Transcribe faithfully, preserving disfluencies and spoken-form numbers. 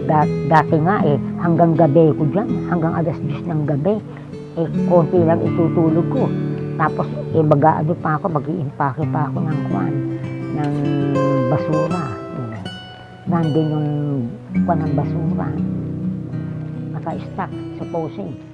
Dat, dati nga eh, hanggang gabi ko dyan, hanggang alas diyes ng gabi. Eh, konti lang itutulog ko. Tapos, eh, mag-aano pa ako, mag-iimpake pa ako ng kwan, ng basura. Eh, nandun yung kwan ng basura. Naka-stack, supposing.